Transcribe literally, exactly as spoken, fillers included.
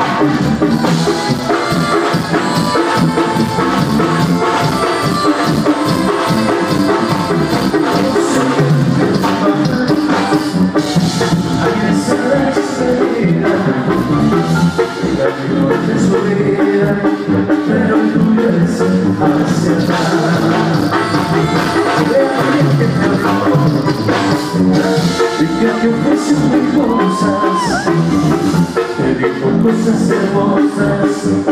Pero tú eres hacia atrás. Realmente te habló y que te ofreció mil cosas, te dijo cosas hermosas.